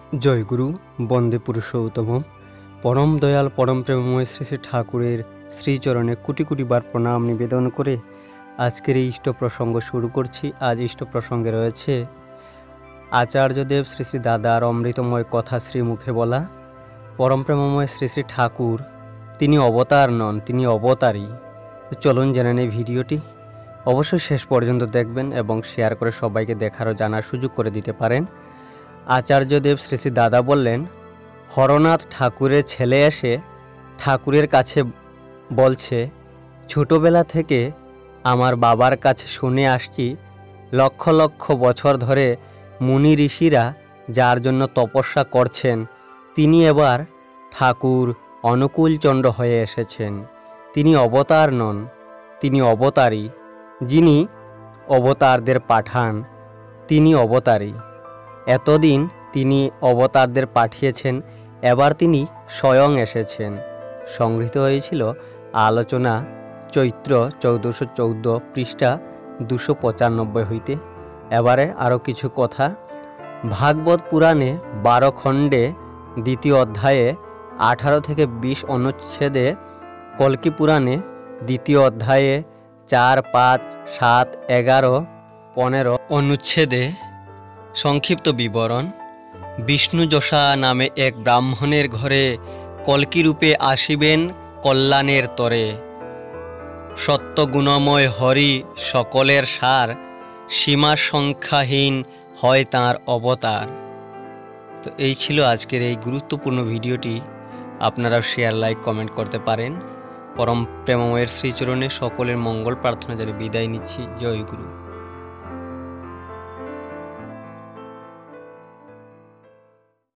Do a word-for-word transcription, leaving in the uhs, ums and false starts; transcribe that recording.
জয় গুরু, বন্দে পুরুষোত্তম। পরম দয়াল পরম প্রেমময় শ্রী শ্রী ঠাকুরের শ্রীচরণে কোটি কোটি বার প্রণাম নিবেদন করে আজকের এই ইষ্ট প্রসঙ্গ শুরু করছি। আজ ইষ্ট প্রসঙ্গে রয়েছে আচার্যদেব শ্রী শ্রী দাদার অমৃতময় কথা শ্রীমুখে বলা। পরম প্রেমময় শ্রী শ্রী ঠাকুর তিনি অবতার নন, তিনি অবতারী। তো চলুন জেনে নেই ভিডিওটি। অবশ্যই শেষ পর্যন্ত দেখবেন এবং শেয়ার করে সবাইকে দেখার ও জানার সুযোগ করে দিতে পারেন। আচার্যদেব শ্রী শ্রী দাদা বললেন, হরনাথ ঠাকুরের ছেলে এসে ঠাকুরের কাছে বলছে, ছোটবেলা থেকে আমার বাবার কাছে শুনে আসছি লক্ষ লক্ষ বছর ধরে মুনি ঋষিরা যার জন্য তপস্যা করছেন তিনি এবার ঠাকুর অনুকূলচন্দ্র হয়ে এসেছেন। তিনি অবতার নন, তিনি অবতারী। যিনি অবতারদের পাঠান তিনি অবতারী। এতদিন তিনি অবতারদের পাঠিয়েছেন, এবার তিনি স্বয়ং এসেছেন। সংগৃহীত হয়েছিল আলোচনা চৈত্র চৌদ্দশো চৌদ্দ পৃষ্ঠা দুশো পঁচানব্বই হইতে। এবারে আরও কিছু কথা। ভাগবত পুরাণে বারো খণ্ডে দ্বিতীয় অধ্যায়ে আঠারো থেকে বিশ অনুচ্ছেদে, কল্কি পুরাণে দ্বিতীয় অধ্যায়ে চার পাঁচ সাত এগারো পনেরো অনুচ্ছেদে সংক্ষিপ্ত বিবরণ। বিষ্ণুযশা নামে এক ব্রাহ্মণের ঘরে কল্কিরূপে আসিবেন কল্যাণের তরে। সত্যগুণময় হরি সকলের সার, সীমা সংখ্যাহীন হয় তাঁর অবতার। তো এই ছিল আজকের এই গুরুত্বপূর্ণ ভিডিওটি। আপনারাও শেয়ার, লাইক, কমেন্ট করতে পারেন। পরম প্রেমময়ের শ্রীচরণে সকলের মঙ্গল প্রার্থনা জানিয়ে বিদায় নিচ্ছি। জয় গুরু।